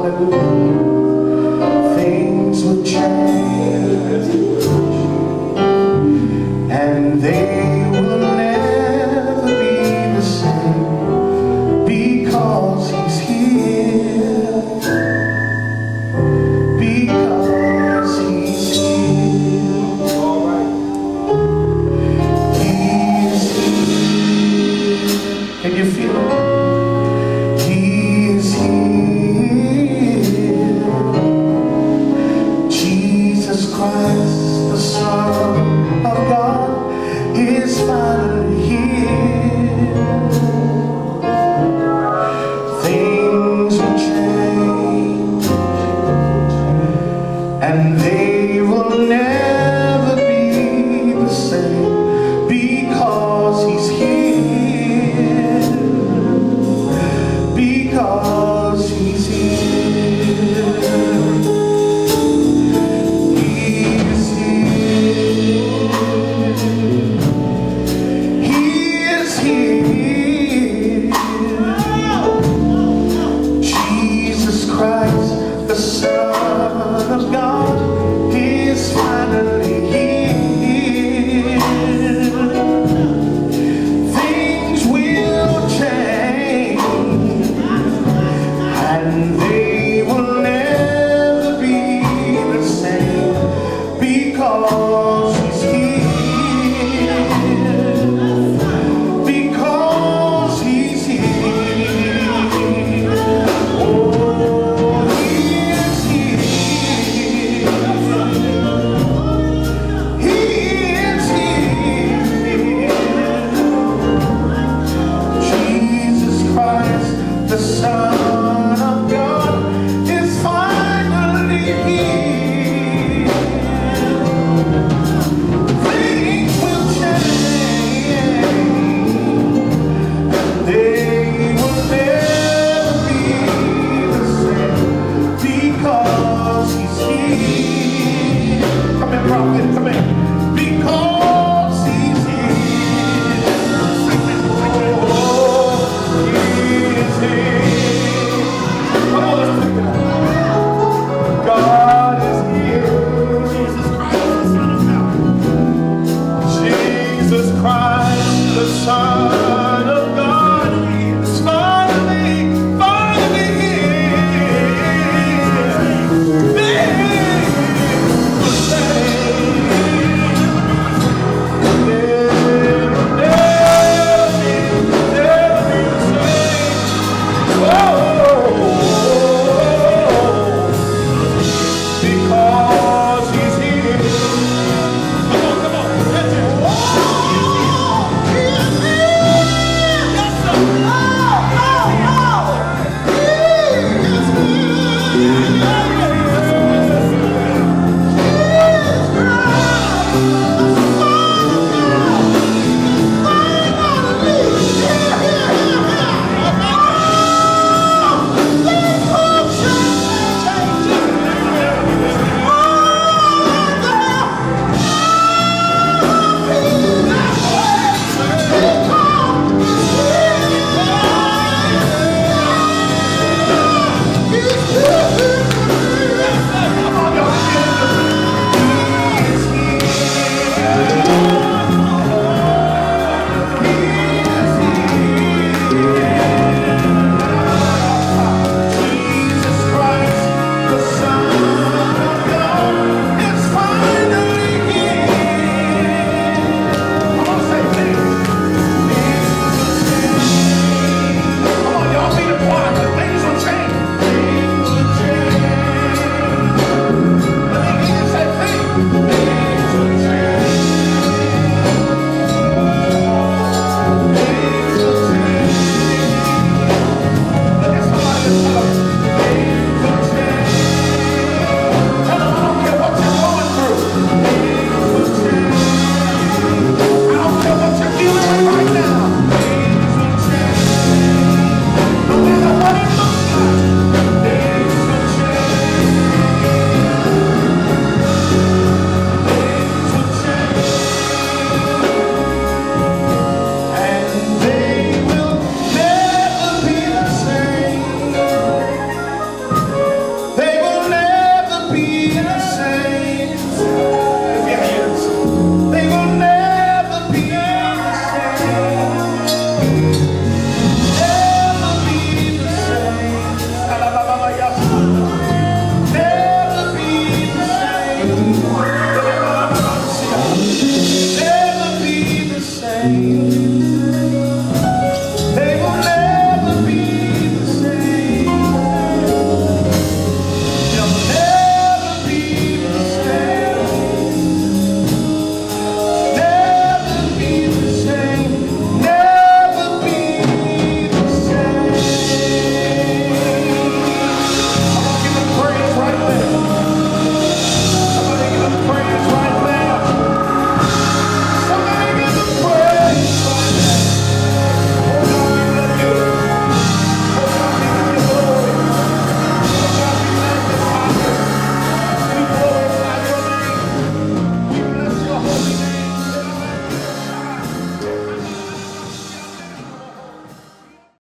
hallelujah, things will change, and they will never be the same, because he's here, because he's here. All right. He's here. Can you feel it? He's here. Jesus Christ, the Son of God, is finally here. Things will change, and they will never be the same, because he's here, because he's here. He's here. He is here. Jesus Christ, the Son of God, is finally here. Things will change, and they